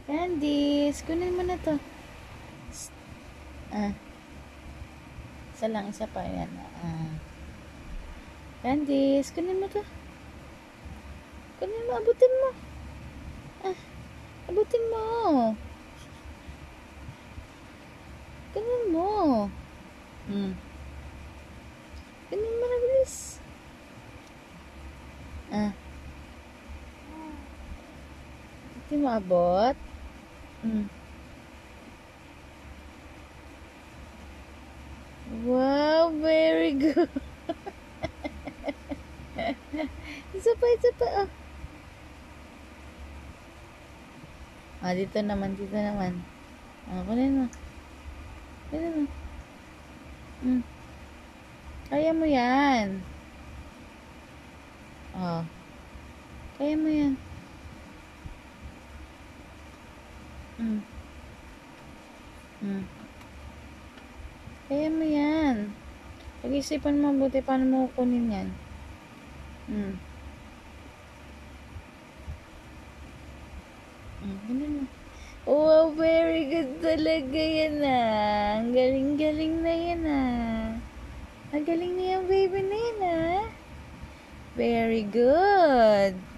Candice, kunin mo na to. Ah, isa lang, isa pa. Yan. Candice, kunin mo to. Kunin mo, abutin mo. Abutin mo. Kunin mo. Kunin mo na, bilis. Hindi mo abot. Wow, very good. Isa pa. Dito naman. Kunin mo. Kaya mo yan. Kaya mo yan. Kaya mo yan. Pag-isipan mo mabuti paano mo kunin yan. Ganun mo. Wow, very good talaga yan Ang galing-galing na yan Ang galing na yung baby na yan Very good.